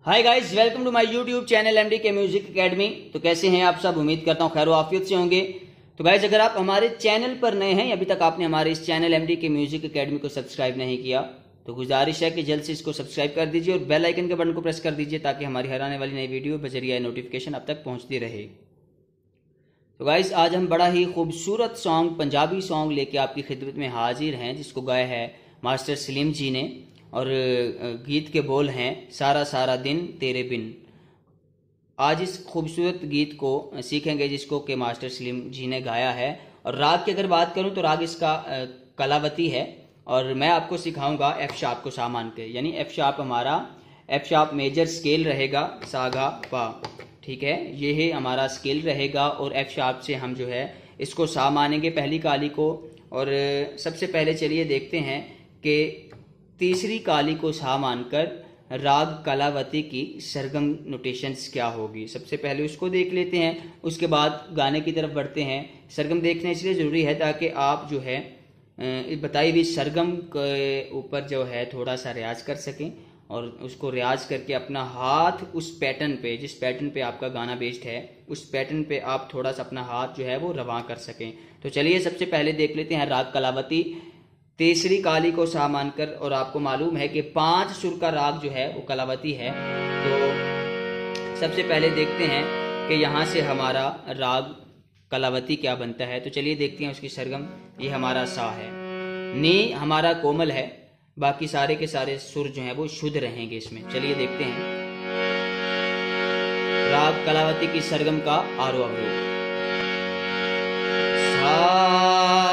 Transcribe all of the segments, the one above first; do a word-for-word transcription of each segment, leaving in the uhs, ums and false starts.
Hi guys, welcome to my YouTube channel MD के music academy. तो कैसे हैं आप सब? उम्मीद करता हूं खैर आफियत से होंगे। तो गाइस, अगर आप हमारे चैनल पर नए हैं, अभी तक आपने हमारे इस चैनल एमडी के म्यूजिक एकेडमी को सब्सक्राइब नहीं किया, तो गुजारिश है कि जल्द से इसको सब्सक्राइब कर दीजिए और बेल आइकन के बटन को प्रेस कर दीजिए ताकि हमारी हर आने वाली नई वीडियो बजरिया नोटिफिकेशन अब तक पहुंचती रहे। तो गाइस, आज हम बड़ा ही खूबसूरत सॉन्ग, पंजाबी सॉन्ग लेके आपकी खिदमत में हाजिर हैं, जिसको गाया है मास्टर सलीम जी ने और गीत के बोल हैं सारा सारा दिन तेरे बिन। आज इस खूबसूरत गीत को सीखेंगे जिसको कि मास्टर सलीम जी ने गाया है। और राग की अगर बात करूं तो राग इसका कलावती है और मैं आपको सिखाऊंगा एफ शार्प को सा मान के, यानी एफ शार्प हमारा एफ शार्प मेजर स्केल रहेगा, सागा पा, ठीक है, ये है हमारा स्केल रहेगा। और एफ शार्प से हम जो है इसको सा मानेंगे पहली काली को। और सबसे पहले चलिए देखते हैं कि तीसरी काली को सा मानकर राग कलावती की सरगम नोटेशंस क्या होगी। सबसे पहले उसको देख लेते हैं, उसके बाद गाने की तरफ बढ़ते हैं। सरगम देखना इसलिए ज़रूरी है ताकि आप जो है बताई हुई सरगम के ऊपर जो है थोड़ा सा रियाज कर सकें और उसको रियाज करके अपना हाथ उस पैटर्न पे, जिस पैटर्न पे आपका गाना बेस्ड है, उस पैटर्न पे आप थोड़ा सा अपना हाथ जो है वो रवां कर सकें। तो चलिए सबसे पहले देख लेते हैं राग कलावती तीसरी काली को सा मानकर। और आपको मालूम है कि पांच सुर का राग जो है वो कलावती है। तो सबसे पहले देखते हैं कि यहाँ से हमारा राग कलावती क्या बनता है। तो चलिए देखते हैं उसकी सरगम। ये हमारा सा है, नी हमारा कोमल है, बाकी सारे के सारे सुर जो हैं वो शुद्ध रहेंगे इसमें। चलिए देखते हैं राग कलावती की सरगम का आरोह अवरोह। सा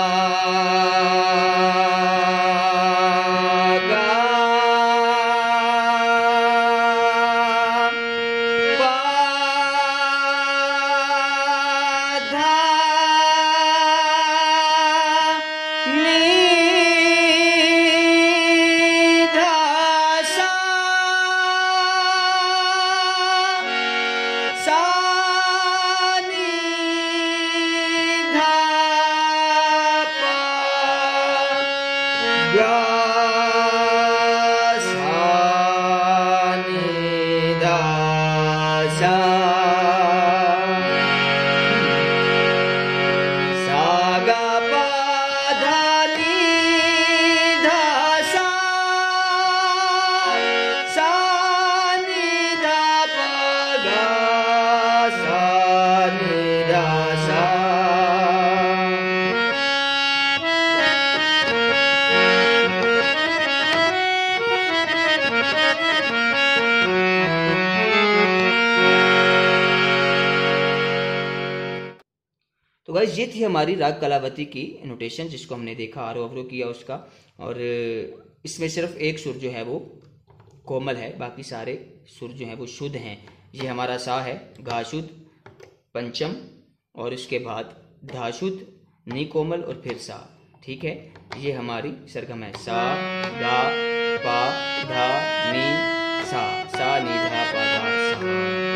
तो गाइस, ये थी हमारी राग कलावती की नोटेशन जिसको हमने देखा, आरोह अवरोह किया उसका। और इसमें सिर्फ एक सुर जो है वो कोमल है, बाकी सारे सुर जो हैं वो शुद्ध हैं। ये हमारा सा है, गा शुद्ध, पंचम, और उसके बाद धा शुद्ध, नी कोमल और फिर सा, ठीक है। ये हमारी सरगम है, सा गा पा धा नी सा, सा नी धा पा धा सा,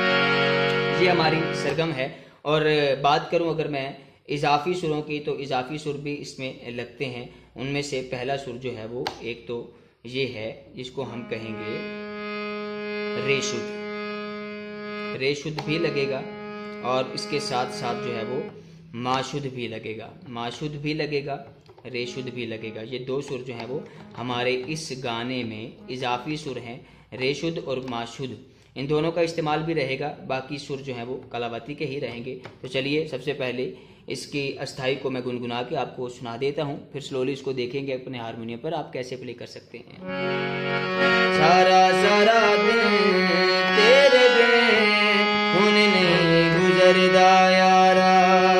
ये हमारी सरगम है। और बात करूं अगर मैं इजाफी सुरों की, तो इजाफी सुर भी इसमें लगते हैं। उनमें से पहला सुर जो है वो एक तो ये है जिसको हम कहेंगे रे शुद्ध, रे शुद्ध भी लगेगा और इसके साथ साथ जो है वो मा शुद्ध भी लगेगा, मा शुद्ध भी लगेगा, रे शुद्ध भी लगेगा। ये दो सुर जो है वो हमारे इस गाने में इजाफी सुर हैं, रे शुद्ध और मा शुद्ध। इन दोनों का इस्तेमाल भी रहेगा, बाकी सुर जो हैं वो कलावती के ही रहेंगे। तो चलिए सबसे पहले इसकी अस्थाई को मैं गुनगुना के आपको सुना देता हूँ, फिर स्लोली इसको देखेंगे अपने हारमोनियम पर आप कैसे प्ले कर सकते हैं। सारा सारा दिन तेरे बिन हुन नहीं गुजरदा यारा,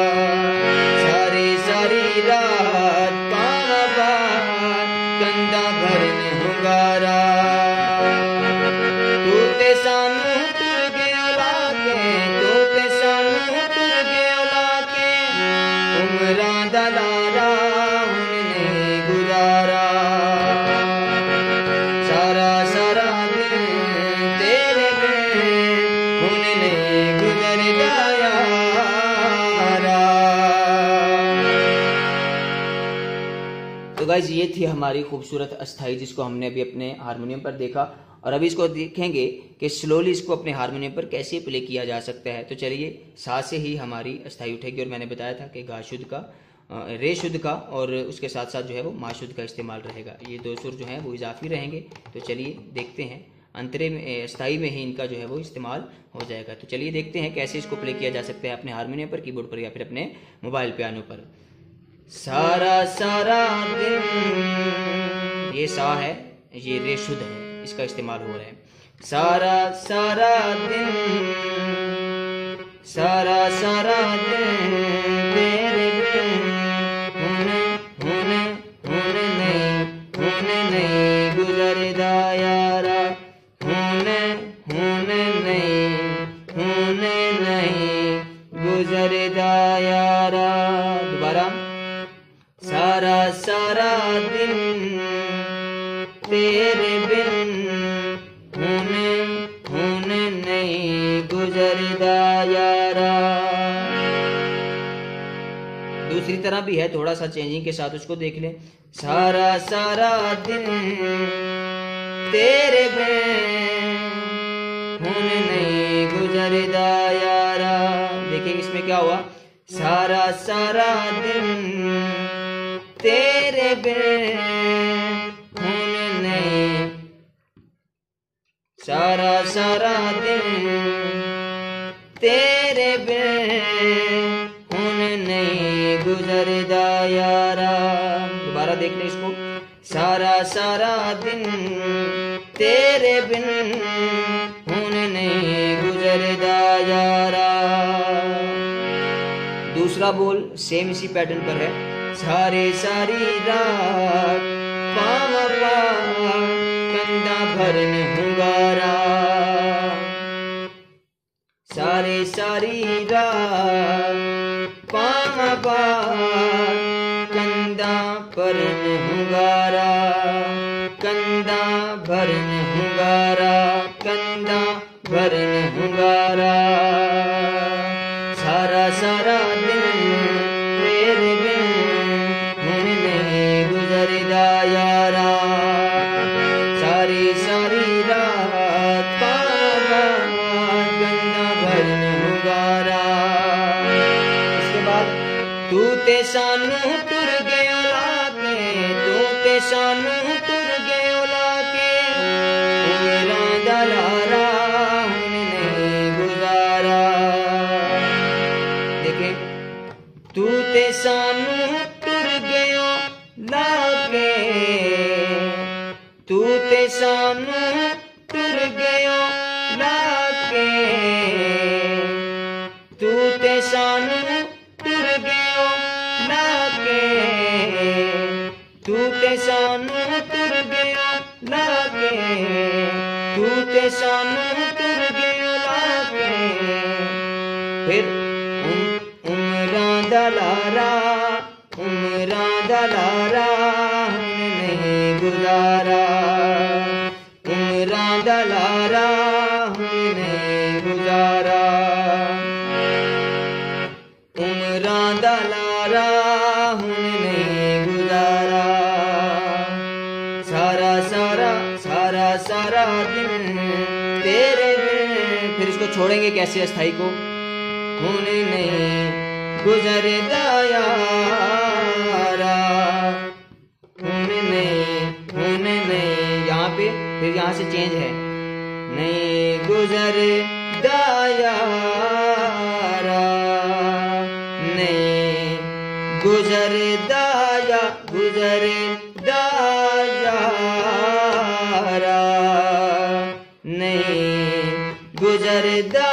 सारी सारी रात पाना बात कंधा भरने हुंगारा, दलारा हमने गुजारा, सारा सारा दिन तेरे बिन हमने गुजरदा यारा। तो गाइज, ये थी हमारी खूबसूरत अस्थाई जिसको हमने अभी अपने हारमोनियम पर देखा। और अभी इसको देखेंगे कि स्लोली इसको अपने हारमोनियम पर कैसे प्ले किया जा सकता है। तो चलिए सा से ही हमारी अस्थाई उठेगी, और मैंने बताया था कि गा शुद्ध का, रे शुद्ध का और उसके साथ साथ जो है वो मा शुद्ध का इस्तेमाल रहेगा। ये दो सुर जो हैं वो इजाफी रहेंगे। तो चलिए देखते हैं, अंतरे में अस्थाई में ही इनका जो है वो इस्तेमाल हो जाएगा। तो चलिए देखते हैं कैसे इसको प्ले किया जा सकता है अपने हारमोनियम पर, कीबोर्ड पर या फिर अपने मोबाइल पियानो पर। सारा सारा दिन, ये सा है, ये रे शुद्ध है, इसका इस्तेमाल हो रहा है। सारा सारा दिन, सारा सारा दिन तेरे बिन होने होने होने नहीं होने नहीं गुजरदा यारा, होने होने नहीं होने नहीं गुजरदा यारा। दोबारा, सारा सारा दिन तेरे बिन होने होने नहीं गुजरदा यारा। दूसरी तरह भी है, थोड़ा सा चेंजिंग के साथ उसको देख लें। सारा सारा दिन तेरे बिन होने नहीं गुजरदा यारा। देखिए इसमें क्या हुआ, सारा सारा दिन तेरे बिन होने नहीं, सारा सारा दिन तेरे बिन होने नहीं गुजरदा यारा। दोबारा देख लें इसको, सारा सारा दिन तेरे बिन होने नहीं गुजरदा यारा। दूसरा बोल सेम इसी पैटर्न पर है। सारे सारी रात पावा पा कंधा भरन हुंगारा, सारे सारी रात पावा पा कंधा भरन हुंगारा, कंधा भरन हुंगारा, कंधा भरन हुंगारा। सारा सारा दिन तेरे बिन होने नहीं गुजरदा यारा, सारी सारी रात पावा कंधा भरन हुंगारा। इसके बाद, तू ते सानू टुर गयो लाके, तू ते सानू टुर गयो लाके, उमरां दा लारा होने नहीं गुजारा। देखें, तू ते सानू टुर गयो लाके, तू ते सानू टुर गयो लाके, तू ते सानू टुर गयो लाके, तू ते सानू टुर गयो लाके, तू ते सानू टुर गयो लाके। फिर उमरां दा लारा, उमरां दा लारा होने नहीं गुजारा, उमरां दा लारा होने नहीं गुजारा, उमरां दा लारा होने नहीं गुजारा। सारा सारा सारा सारा दिन तेरे बिन, फिर इसको छोड़ेंगे कैसे अस्थाई को, होने नहीं गुजरदा यारा, होने नहीं होने नहीं, यहाँ पे फिर यहाँ से चेंज है, नहीं गुजरदा यारा, नहीं गुजरदा या गुजरदा यारा, नहीं गुजरदा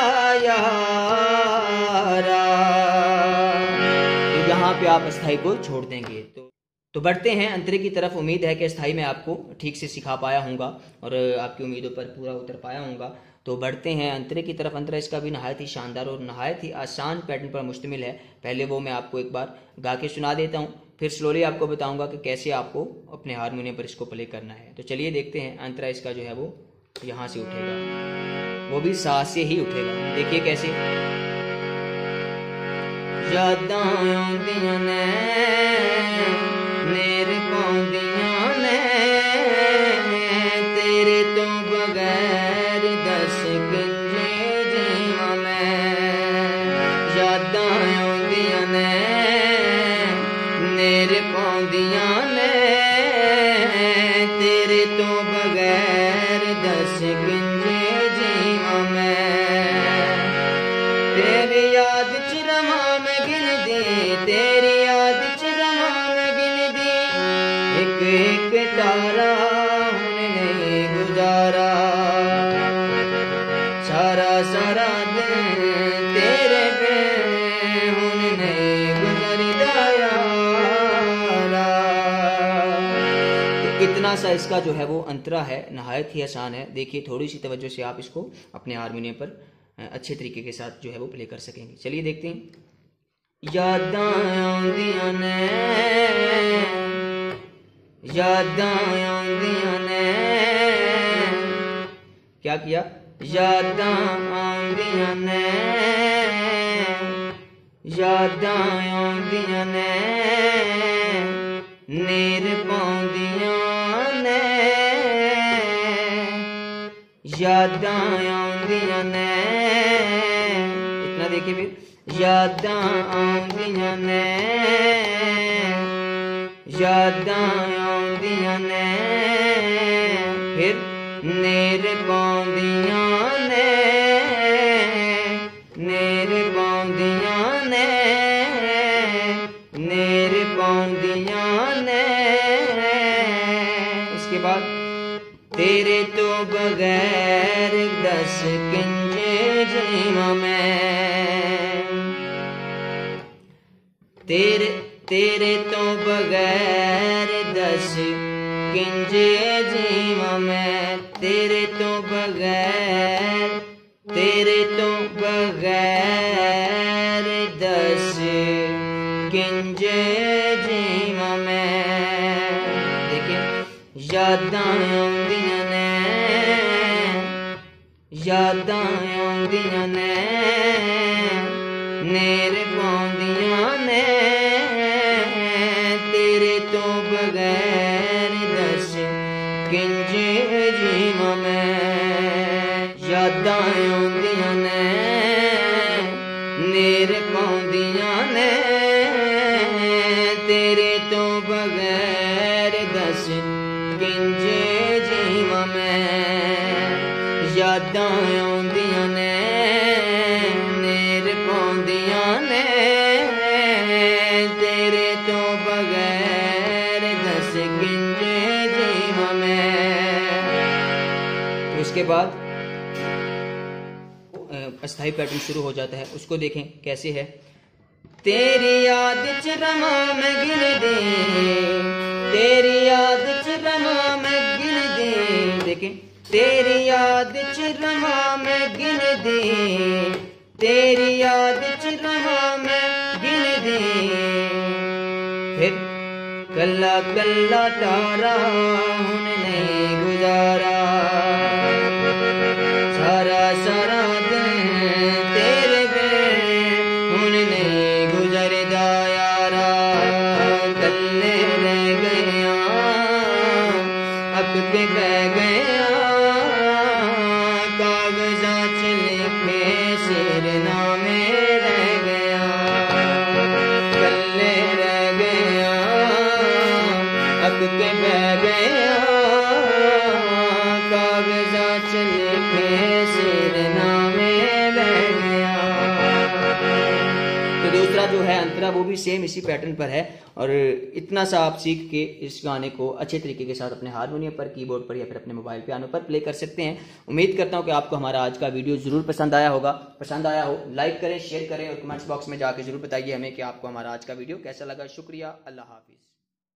यारा। यहाँ पे आप अस्थाई को छोड़ देंगे। तो तो बढ़ते हैं अंतरे की तरफ। उम्मीद है कि अस्थाई में आपको ठीक से सिखा पाया हूँगा और आपकी उम्मीदों पर पूरा उतर पाया हूँगा। तो बढ़ते हैं अंतरे की तरफ। अंतरा इसका भी नहायत ही शानदार और नहायत ही आसान पैटर्न पर मुश्तमिल है। पहले वो मैं आपको एक बार गा के सुना देता हूँ, फिर स्लोली आपको बताऊँगा कि कैसे आपको अपने हारमोनियम पर इसको प्ले करना है। तो चलिए देखते हैं। अंतरा इसका जो है वो यहाँ से उठेगा, वो भी सा से ही उठेगा। देखिए कैसे। यादां आउंदियां ने नेर पाउंदियां ने तेरे तो बगैर दस किंजे जीवा मैं, तेरी याद च रवा मैं गिन दी, तेरी याद च रवा मैं गिन दी, एक एक तारा हुन नहीं गुजारा, सारा सारा दिन तेरे पे हुन नहीं गुजरदा यारा। तो इतना सा इसका जो है वो अंतरा है, नहायत ही आसान है। देखिए थोड़ी सी तवज्जो से आप इसको अपने हारमोनियम पर अच्छे तरीके के साथ जो है वो प्ले कर सकेंगे। चलिए देखते हैं। यादां आउंदियां ने, यादां आउंदियां ने, क्या किया, यादां आउंदियां ने, यादां आउंदियां ने, नीर पाउंदियां ने, यादां आउंदियां ने, इतना देखिए फिर, यादां आउंदियां ने, यादां आउंदियां ने, फिर नीर पाउंदियां ने, नीर पाउंदियां ने, नीर पाउंदियां ने। उसके बाद तेरे तो बगैर दस किंजे जीवा मैं, तेरे तेरे तो बगैर दस किंजे जीवा मैं, तेरे तो बगैर, तेरे तो बगैर दस किंजे जीवा मैं। देखिए यादां आउंदियां ने, यादां आउंदियां ने, नीर पाउंदियां ने, तेरे तो बगैर दस किंजे जीवा मैं। यादां आउंदियां ने, नीर पाउंदियां ने, तेरे तो बगैर दस किंजे जीवा मैं। यादां आउंदियां ने, नीर पाउंदियां ने, तेरे तो बगैर दस किंजे जीवा मैं। तो उसके बाद अस्थाई पैटर्न शुरू हो जाता है, उसको देखें कैसे है। तेरी याद च रमा मैं गिन दे, तेरी याद च रमा मैं गिन दे, देखें तेरी याद च रमा मैं गिन दे, तेरी याद च रमा मैं गिन दे, फिर कल्ला कल्ला तारा हुन नहीं गुजारा, सारा सारा दिन तेरे पे हुन नहीं गुजरदा यारा। कल्ले रह गया अक के बह गया, कागजा च लिखे सिरनामे रह गया, कल्ले रह गया अक के बह गया, कागजा च लिखे सिरनामे रह गया। तो दूसरा जो है अंतरा वो भी सेम इसी पैटर्न पर है, और इतना सा आप सीख के इस गाने को अच्छे तरीके के साथ अपने हारमोनियम पर, कीबोर्ड पर या फिर अपने मोबाइल पियानो पर प्ले कर सकते हैं। उम्मीद करता हूं कि आपको हमारा आज का वीडियो जरूर पसंद आया होगा। पसंद आया हो लाइक करें, शेयर करें और कमेंट्स बॉक्स में जाकर जरूर बताइए हमें कि आपको हमारा आज का वीडियो कैसा लगा। शुक्रिया, अल्लाह हाफिज।